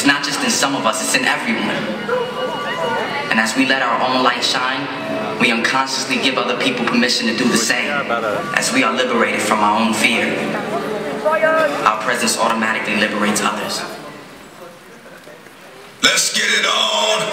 It's not just in some of us, it's in everyone. And as we let our own light shine, we unconsciously give other people permission to do the same. As we are liberated from our own fear, our presence automatically liberates others. Let's get it on!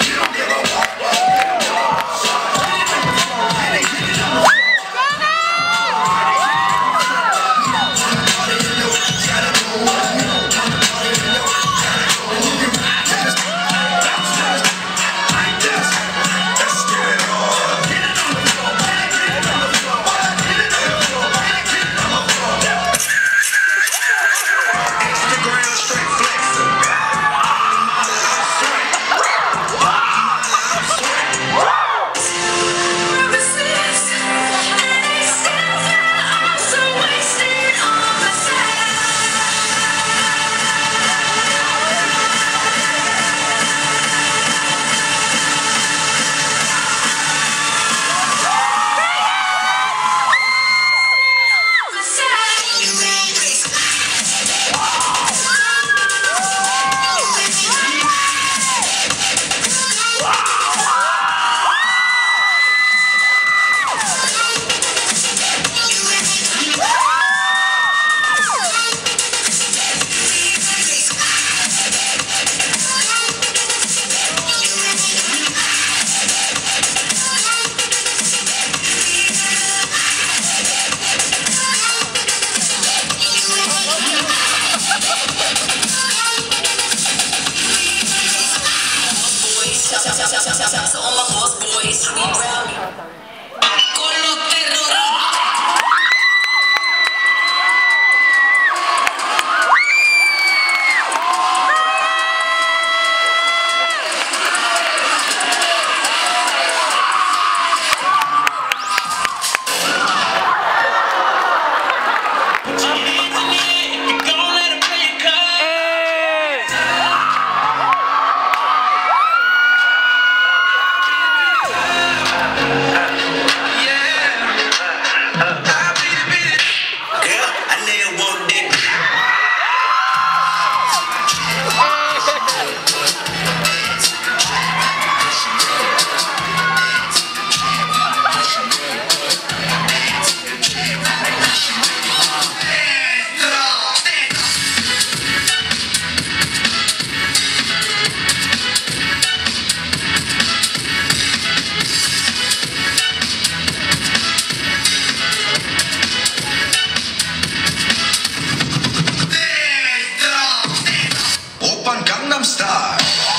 All my boss boys, we rowdy. Con los terroristas. Gangnam Style.